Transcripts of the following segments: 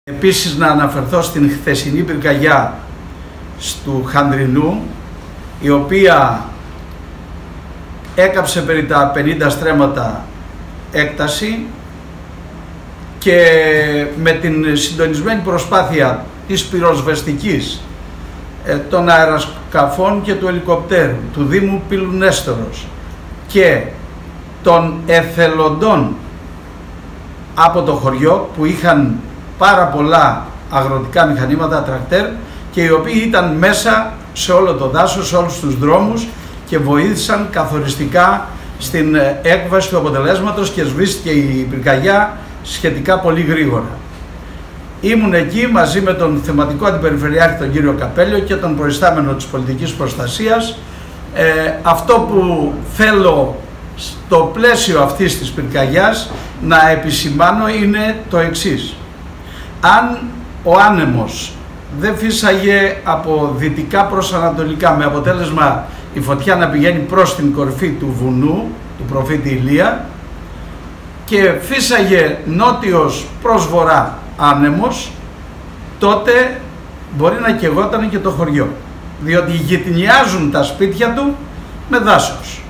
Επίσης να αναφερθώ στην χθεσινή πυρκαγιά του Χανδρινού, η οποία έκαψε περί τα 50 στρέμματα έκταση και με την συντονισμένη προσπάθεια της πυροσβεστικής, των αεροσκαφών και του ελικοπτέρου, του Δήμου Πύλου Νέστορος και των εθελοντών από το χωριό που είχαν πάρα πολλά αγροτικά μηχανήματα, τρακτέρ, και οι οποίοι ήταν μέσα σε όλο το δάσος, σε όλους τους δρόμους και βοήθησαν καθοριστικά στην έκβαση του αποτελέσματος και σβήστηκε η πυρκαγιά σχετικά πολύ γρήγορα. Ήμουν εκεί μαζί με τον θεματικό αντιπεριφερειάρχη τον κύριο Καπέλιο και τον προϊστάμενο της πολιτικής προστασίας. Αυτό που θέλω στο πλαίσιο αυτής της πυρκαγιάς να επισημάνω είναι το εξής. Αν ο άνεμος δεν φύσαγε από δυτικά προς ανατολικά με αποτέλεσμα η φωτιά να πηγαίνει προς την κορυφή του βουνού, του προφήτη Ηλία, και φύσαγε νότιος προς βορρά άνεμος, τότε μπορεί να καιγόταν και το χωριό, διότι γειτονιάζουν τα σπίτια του με δάσος.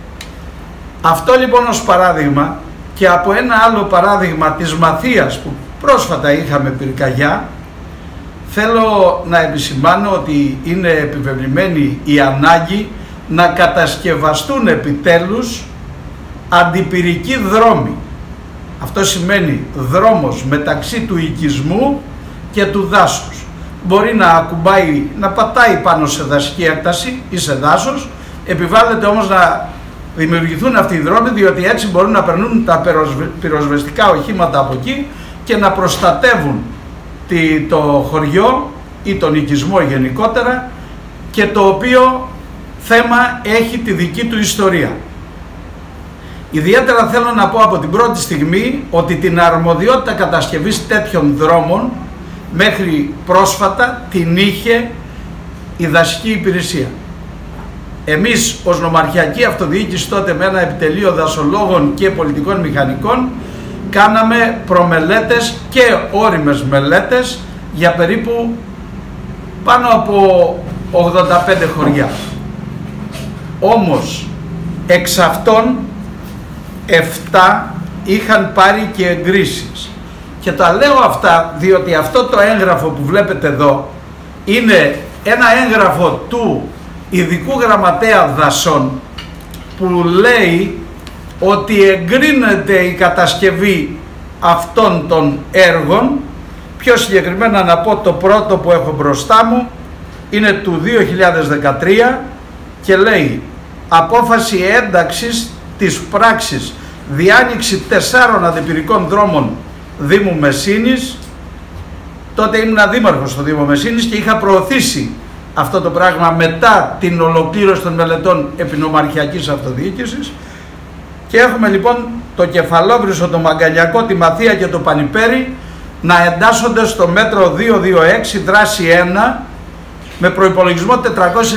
Αυτό λοιπόν ως παράδειγμα, και από ένα άλλο παράδειγμα της Μαθίας που πρόσφατα είχαμε πυρκαγιά, θέλω να επισημάνω ότι είναι επιβεβλημένη η ανάγκη να κατασκευαστούν επιτέλους αντιπυρικοί δρόμοι. Αυτό σημαίνει δρόμος μεταξύ του οικισμού και του δάσους. Μπορεί να ακουμπάει, να πατάει πάνω σε δασική έκταση ή σε δάσος, επιβάλλεται όμως να δημιουργηθούν αυτοί οι δρόμοι, διότι έτσι μπορούν να περνούν τα πυροσβεστικά οχήματα από εκεί και να προστατεύουν το χωριό ή τον οικισμό γενικότερα, και το οποίο θέμα έχει τη δική του ιστορία. Ιδιαίτερα θέλω να πω από την πρώτη στιγμή ότι την αρμοδιότητα κατασκευής τέτοιων δρόμων μέχρι πρόσφατα την είχε η δασική υπηρεσία. Εμείς ως νομαρχιακή αυτοδιοίκηση τότε με ένα επιτελείο δασολόγων και πολιτικών μηχανικών κάναμε προμελέτες και όριμες μελέτες για περίπου πάνω από 85 χωριά. Όμως εξ αυτών 7 είχαν πάρει και εγκρίσεις. Και τα λέω αυτά διότι αυτό το έγγραφο που βλέπετε εδώ είναι ένα έγγραφο του ειδικού γραμματέα δασών που λέει ότι εγκρίνεται η κατασκευή αυτών των έργων. Πιο συγκεκριμένα να πω, το πρώτο που έχω μπροστά μου είναι του 2013 και λέει απόφαση ένταξης της πράξης διάνοιξη 4 αντιπυρικών δρόμων Δήμου Μεσίνης. Τότε ήμουν δήμαρχος στο Δήμο Μεσίνης και είχα προωθήσει αυτό το πράγμα μετά την ολοκλήρωση των μελετών επινομαρχιακής αυτοδιοίκησης. Και έχουμε λοιπόν το Κεφαλόβρυσο, το Μαγκαλιακό, τη Μαθία και το Πανιπέρι να εντάσσονται στο μέτρο 226 δράση 1 με προϋπολογισμό 467.400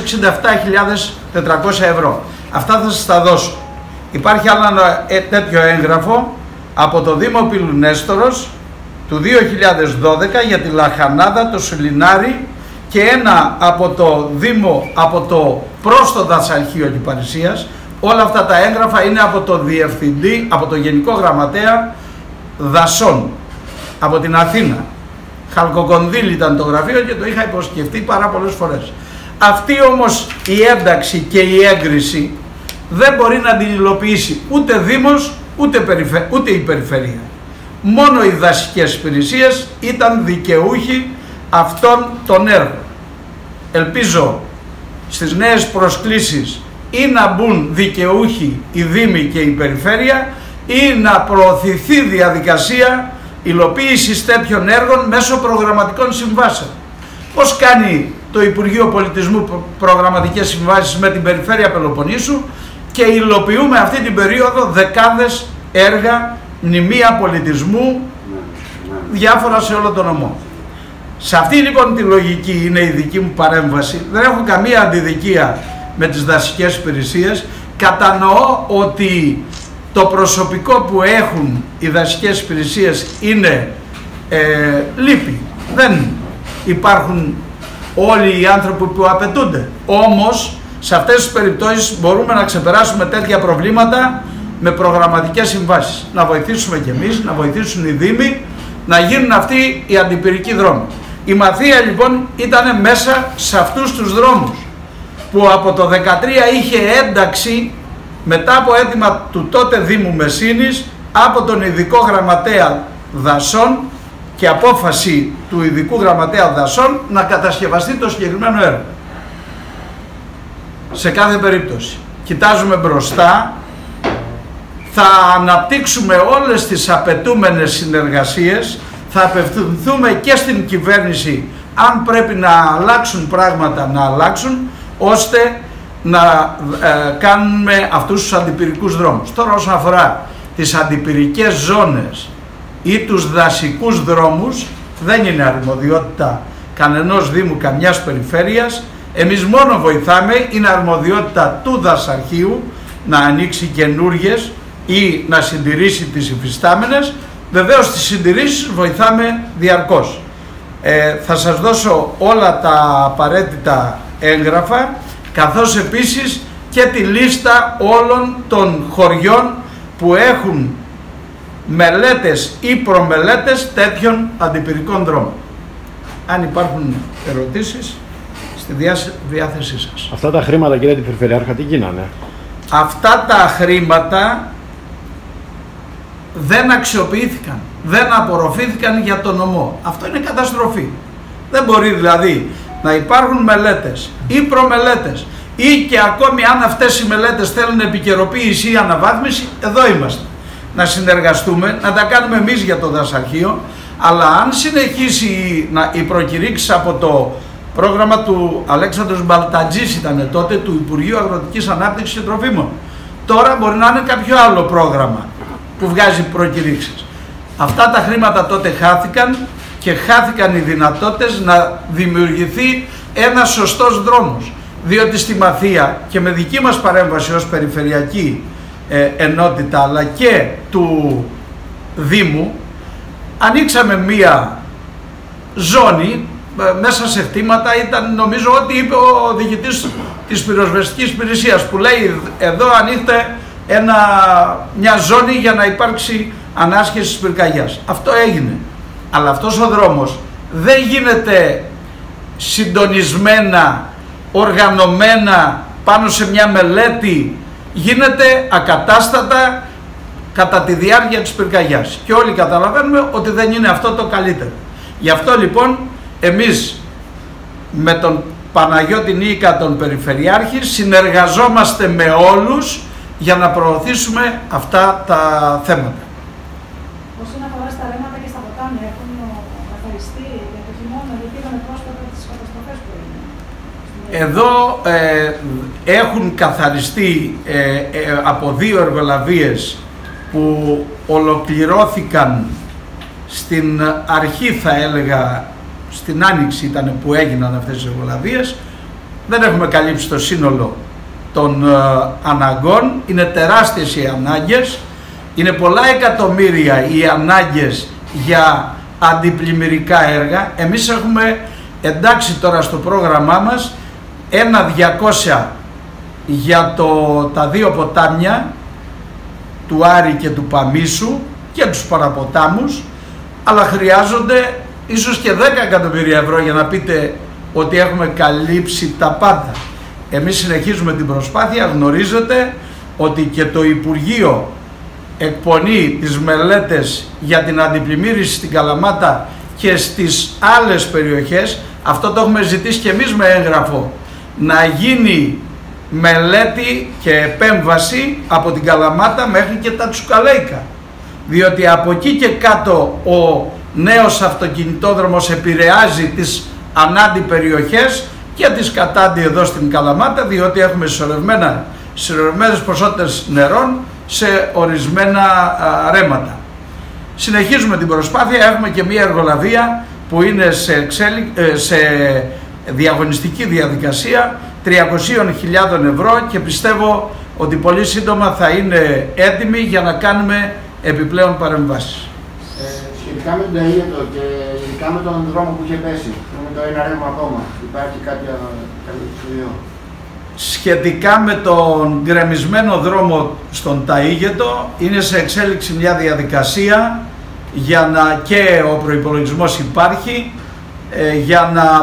ευρώ. Αυτά θα σας τα δώσω. Υπάρχει άλλο ένα τέτοιο έγγραφο από το Δήμο Πύλου Νέστορος του 2012 για τη Λαχανάδα, το Σουλινάρι, και ένα από το Δήμο, από το προς το Δασαρχείο Κυπαρισίας. Όλα αυτά τα έγγραφα είναι από το Διευθυντή, από το Γενικό Γραμματέα Δασών, από την Αθήνα. Χαλκοκονδύλι ήταν το γραφείο και το είχα υποσκεφτεί πάρα πολλές φορές. Αυτή όμως η ένταξη και η έγκριση δεν μπορεί να την υλοποιήσει ούτε Δήμος ούτε η Περιφέρεια. Μόνο οι δασικές υπηρεσίες ήταν δικαιούχοι αυτών των έργων. Ελπίζω στις νέες προσκλήσεις ή να μπουν δικαιούχοι οι Δήμοι και η Περιφέρεια ή να προωθηθεί διαδικασία υλοποίησης τέτοιων έργων μέσω προγραμματικών συμβάσεων. Πώς κάνει το Υπουργείο Πολιτισμού προγραμματικές συμβάσεις με την Περιφέρεια Πελοποννήσου και υλοποιούμε αυτή την περίοδο δεκάδες έργα, μνημεία πολιτισμού, διάφορα σε όλο τον νομό. Σε αυτή λοιπόν τη λογική είναι η δική μου παρέμβαση. Δεν έχω καμία αντιδικία με τις δασικές υπηρεσίες. Κατανοώ ότι το προσωπικό που έχουν οι δασικές υπηρεσίες είναι λείπει. Δεν υπάρχουν όλοι οι άνθρωποι που απαιτούνται. Όμως, σε αυτές τις περιπτώσεις μπορούμε να ξεπεράσουμε τέτοια προβλήματα με προγραμματικές συμβάσεις. Να βοηθήσουμε κι εμείς, να βοηθήσουν οι Δήμοι, να γίνουν αυτοί οι αντιπυρικοί δρόμοι. Η Μαθία λοιπόν ήταν μέσα σε αυτούς τους δρόμους που από το 2013 είχε ένταξη μετά από αίτημα του τότε Δήμου Μεσσήνης από τον ειδικό γραμματέα δασών και απόφαση του ειδικού γραμματέα δασών να κατασκευαστεί το συγκεκριμένο έργο. Σε κάθε περίπτωση κοιτάζουμε μπροστά, θα αναπτύξουμε όλες τις απαιτούμενες συνεργασίες, θα απευθυνθούμε και στην κυβέρνηση αν πρέπει να αλλάξουν πράγματα να αλλάξουν, ώστε να κάνουμε αυτούς τους αντιπυρικούς δρόμους. Τώρα όσον αφορά τις αντιπυρικές ζώνες ή τους δασικούς δρόμους, δεν είναι αρμοδιότητα κανενός Δήμου, καμιάς περιφέρειας. Εμείς μόνο βοηθάμε, είναι αρμοδιότητα του δασαρχείου να ανοίξει καινούργιες ή να συντηρήσει τις υφιστάμενες. Βεβαίως τις συντηρήσεις βοηθάμε διαρκώς. Θα σας δώσω όλα τα απαραίτητα έγγραφα, καθώς επίσης και τη λίστα όλων των χωριών που έχουν μελέτες ή προμελέτες τέτοιων αντιπυρικών δρόμων. Αν υπάρχουν ερωτήσεις, στη διάθεσή σας. Αυτά τα χρήματα, κύριε Περιφερειάρχα, τι γίνανε? Αυτά τα χρήματα δεν αξιοποιήθηκαν, δεν απορροφήθηκαν για τον νομό. Αυτό είναι καταστροφή. Δεν μπορεί δηλαδή να υπάρχουν μελέτες ή προμελέτες ή και ακόμη αν αυτές οι μελέτες θέλουν επικαιροποίηση ή αναβάθμιση, εδώ είμαστε. Να συνεργαστούμε, να τα κάνουμε εμείς για το δασαρχείο, αλλά αν συνεχίσει οι προκηρύξεις από το πρόγραμμα του Αλέξανδρος Μπαλτατζής ήταν τότε, του Υπουργείου Αγροτικής Ανάπτυξης και Τροφίμων. Τώρα μπορεί να είναι κάποιο άλλο πρόγραμμα που βγάζει προκηρύξεις. Αυτά τα χρήματα τότε χάθηκαν και χάθηκαν οι δυνατότητες να δημιουργηθεί ένας σωστός δρόμος. Διότι στη Μαθία και με δική μας παρέμβαση ως περιφερειακή ενότητα αλλά και του Δήμου ανοίξαμε μία ζώνη μέσα σε χτήματα, ήταν νομίζω ότι είπε ο διοικητής της πυροσβεστικής υπηρεσίας που λέει εδώ ανοίχτε μια ζώνη για να υπάρξει ανάσχεση της πυρκαγιάς. Αυτό έγινε. Αλλά αυτός ο δρόμος δεν γίνεται συντονισμένα, οργανωμένα πάνω σε μια μελέτη, γίνεται ακατάστατα κατά τη διάρκεια της πυρκαγιάς. Και όλοι καταλαβαίνουμε ότι δεν είναι αυτό το καλύτερο. Γι' αυτό λοιπόν εμείς με τον Παναγιώτη Νίκα, τον Περιφερειάρχη, συνεργαζόμαστε με όλους για να προωθήσουμε αυτά τα θέματα. Όσον αφορά στα ρέματα και στα ποτάμια, έχουν καθαριστεί για το χειμώνα, γιατί είδαμε πρόσφατα τις καταστροφές που έγιναν? Εδώ έχουν καθαριστεί από 2 εργολαβίες που ολοκληρώθηκαν στην αρχή, θα έλεγα στην Άνοιξη ήταν που έγιναν αυτές τις εργολαβίες. Δεν έχουμε καλύψει το σύνολο των αναγκών, είναι τεράστιες οι ανάγκες, είναι πολλά εκατομμύρια οι ανάγκες για αντιπλημμυρικά έργα. Εμείς έχουμε εντάξει τώρα στο πρόγραμμά μας 1.200 για τα 2 ποτάμια του Άρη και του Παμίσου και τους παραποτάμους, αλλά χρειάζονται ίσως και 10 εκατομμύρια ευρώ για να πείτε ότι έχουμε καλύψει τα πάντα. Εμείς συνεχίζουμε την προσπάθεια, γνωρίζετε ότι και το Υπουργείο εκπονεί τις μελέτες για την αντιπλημμύριση στην Καλαμάτα και στις άλλες περιοχές. Αυτό το έχουμε ζητήσει και εμείς με έγγραφο, να γίνει μελέτη και επέμβαση από την Καλαμάτα μέχρι και τα Τσουκαλέικα, διότι από εκεί και κάτω ο νέος αυτοκινητόδρομος επηρεάζει τις ανάντι περιοχές και τις κατάντι εδώ στην Καλαμάτα, διότι έχουμε συσσωρευμένες ποσότητες νερών σε ορισμένα ρέματα. Συνεχίζουμε την προσπάθεια, έχουμε και μια εργολαβία που είναι σε διαγωνιστική διαδικασία 300.000 ευρώ και πιστεύω ότι πολύ σύντομα θα είναι έτοιμη για να κάνουμε επιπλέον παρεμβάσεις. Σχετικά με τον Ταΐγετο και ειδικά με τον δρόμο που είχε πέσει, με το ένα ρεύμα ακόμα, υπάρχει κάτι σχέδιο? Σχετικά με τον γκρεμισμένο δρόμο στον Ταΐγετο, είναι σε εξέλιξη μια διαδικασία για και ο προϋπολογισμός υπάρχει, για να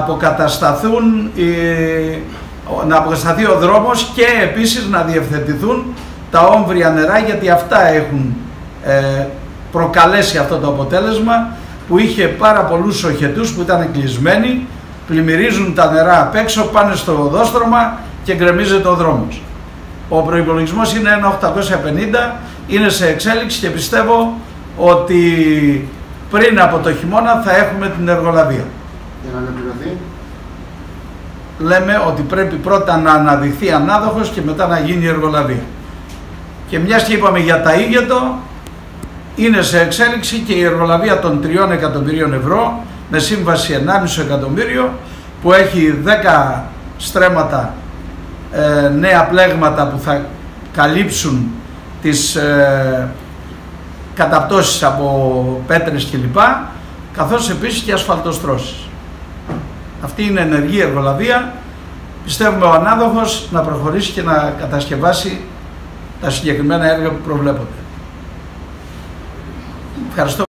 αποκατασταθεί ο δρόμος και επίσης να διευθετηθούν τα όμβρια νερά, γιατί αυτά έχουν προκαλέσει αυτό το αποτέλεσμα που είχε πάρα πολλούς οχετούς που ήταν κλεισμένοι, πλημμυρίζουν τα νερά απ' έξω, πάνε στο οδόστρωμα και γκρεμίζεται ο δρόμος. Ο προϋπολογισμός είναι 1.850, είναι σε εξέλιξη και πιστεύω ότι πριν από το χειμώνα θα έχουμε την εργολαβία. Για να αναπληρωθεί. Λέμε ότι πρέπει πρώτα να αναδειχθεί ανάδοχος και μετά να γίνει η εργολαβία. Και μιας και είπαμε για Ταΐγετο, είναι σε εξέλιξη και η εργολαβία των 3 εκατομμυρίων ευρώ με σύμβαση 1,5 εκατομμύριο που έχει 10 στρέμματα, νέα πλέγματα που θα καλύψουν τις καταπτώσεις από πέτρες κλπ, καθώς επίσης και ασφαλτοστρώσεις. Αυτή είναι ενεργή εργολαβία. Πιστεύουμε ο ανάδοχος να προχωρήσει και να κατασκευάσει τα συγκεκριμένα έργα που προβλέπονται. Ευχαριστώ.